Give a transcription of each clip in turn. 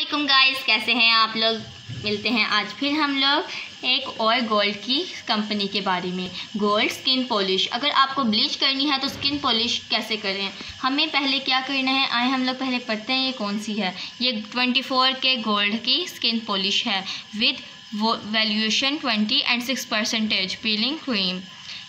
अस्सलामुअलैकुम गाइस, कैसे हैं आप लोग। मिलते हैं आज फिर हम लोग एक और गोल्ड की कंपनी के बारे में। Gold skin polish. अगर आपको ब्लीच करनी है तो स्किन पॉलिश कैसे करें, हमें पहले क्या करना है, आए हम लोग पहले पढ़ते हैं ये कौन सी है। ये 24 के गोल्ड की स्किन पॉलिश है with valuation 20 and 6% peeling cream.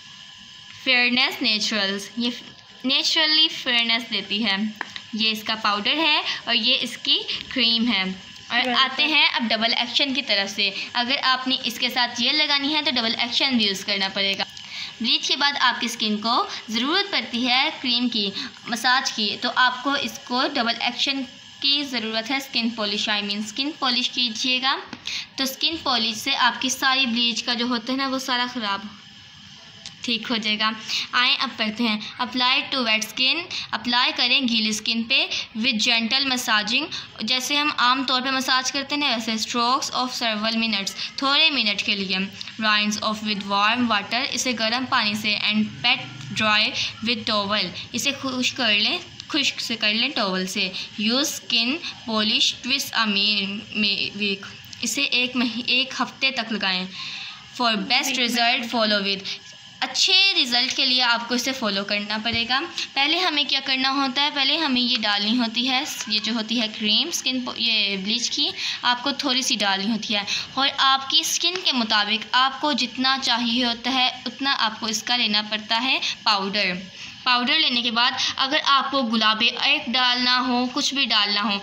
Fairness naturals, ये नेचुरली फेयरनेस देती है। ये इसका पाउडर है और ये इसकी क्रीम है। और आते हैं अब डबल एक्शन की तरफ से। अगर आपने इसके साथ ये लगानी है तो डबल एक्शन भी यूज़ करना पड़ेगा। ब्लीच के बाद आपकी स्किन को ज़रूरत पड़ती है क्रीम की, मसाज की, तो आपको इसको डबल एक्शन की ज़रूरत है। स्किन पॉलिश स्किन पॉलिश कीजिएगा तो स्किन पॉलिश से आपकी सारी ब्लीच का जो होता है ना वो सारा ख़राब ठीक हो जाएगा। आए अब करते हैं apply to wet skin. Apply करें गीली स्किन पे विद जेंटल मसाजिंग। जैसे हम आम तौर पे मसाज करते हैं वैसे स्ट्रोक्स ऑफ सेवरल मिनट्स, थोड़े मिनट के लिए। Rinse off with warm water, इसे गर्म पानी से। And pat dry with towel, इसे खुश्क से कर लें टॉवल से। Use skin polish twice a week, इसे एक हफ्ते तक लगाएं। For best result follow with, अच्छे रिज़ल्ट के लिए आपको इसे फॉलो करना पड़ेगा। पहले हमें क्या करना होता है, पहले हमें ये डालनी होती है, ये जो होती है क्रीम ये ब्लीच की, आपको थोड़ी सी डालनी होती है। और आपकी स्किन के मुताबिक आपको जितना चाहिए होता है उतना आपको इसका लेना पड़ता है पाउडर लेने के बाद अगर आपको गुलाबी एक डालना हो, कुछ भी डालना हो,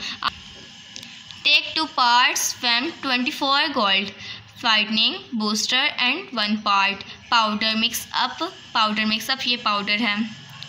take 2 parts from 24 gold whitening booster and 1 part powder mix up. ये पाउडर है।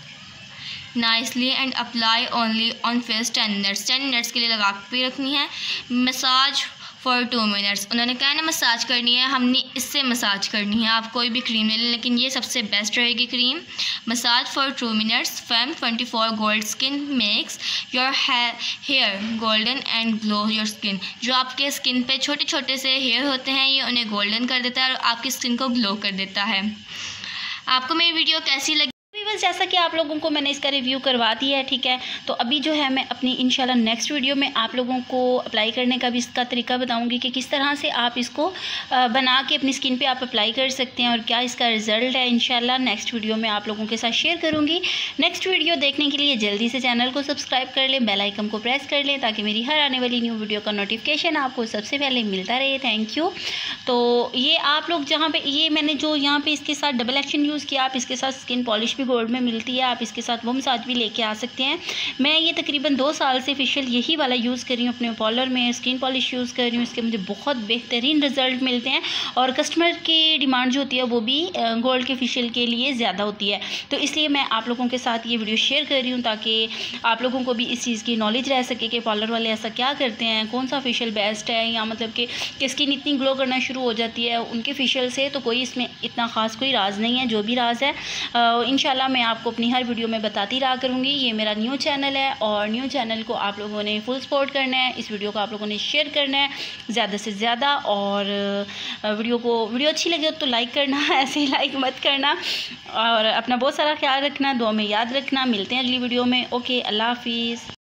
Nicely and apply only on face 10 minutes के लिए लगा के रखनी है। मसाज फॉर 2 minutes, उन्होंने कहा ना मसाज करनी है, हमने इससे मसाज करनी है। आप कोई भी क्रीम ले लें लेकिन ये सबसे बेस्ट रहेगी cream. Massage for 2 minutes from 24 gold skin makes your hair golden and glow your skin. जो आपके स्किन पे छोटे छोटे से हेयर होते हैं ये उन्हें गोल्डन कर देता है और आपकी स्किन को ग्लो कर देता है। आपको मेरी वीडियो कैसी लगी? बस जैसा कि आप लोगों को मैंने इसका रिव्यू करवा दिया है, ठीक है। तो अभी जो है मैं अपनी इंशाल्लाह नेक्स्ट वीडियो में आप लोगों को अप्लाई करने का भी इसका तरीका बताऊंगी कि किस तरह से आप इसको बना के अपनी स्किन पे आप अप्लाई कर सकते हैं और क्या इसका रिज़ल्ट है। इंशाल्लाह नेक्स्ट वीडियो में आप लोगों के साथ शेयर करूँगी। नेक्स्ट वीडियो देखने के लिए जल्दी से चैनल को सब्सक्राइब कर लें, बेल आइकन को प्रेस कर लें ताकि मेरी हर आने वाली न्यू वीडियो का नोटिफिकेशन आपको सबसे पहले मिलता रहे। Thank you. तो ये आप लोग जहाँ पर ये मैंने जो यहाँ पर इसके साथ डबल एक्शन यूज़ किया, आप इसके साथ स्किन पॉलिश भी गोल्ड में मिलती है, आप इसके साथ वो मसाज भी लेके आ सकते हैं। मैं ये तकरीबन 2 साल से फेशियल यही वाला यूज़ कर रही हूँ अपने पार्लर में। स्किन पॉलिश यूज़ कर रही हूँ, इसके मुझे बहुत बेहतरीन रिजल्ट मिलते हैं और कस्टमर की डिमांड जो होती है वो भी गोल्ड के फेशियल के लिए ज़्यादा होती है। तो इसलिए मैं आप लोगों के साथ ये वीडियो शेयर कर रही हूँ ताकि आप लोगों को भी इस चीज़ की नॉलेज रह सके कि पार्लर वाले ऐसा क्या करते हैं, कौन सा फेशियल बेस्ट है, या मतलब कि स्किन इतनी ग्लो करना शुरू हो जाती है उनके फेशियल से। तो कोई इसमें इतना ख़ास कोई राज नहीं है, जो भी राज है इंशाल्लाह मैं आपको अपनी हर वीडियो में बताती रहा करूँगी। ये मेरा न्यू चैनल है और न्यू चैनल को आप लोगों ने फुल सपोर्ट करना है। इस वीडियो को आप लोगों ने शेयर करना है ज़्यादा से ज़्यादा और वीडियो अच्छी लगे तो लाइक करना, ऐसे ही लाइक मत करना। और अपना बहुत सारा ख्याल रखना, दुआ में याद रखना। मिलते हैं अगली वीडियो में। ओके, अल्लाह हाफिज़।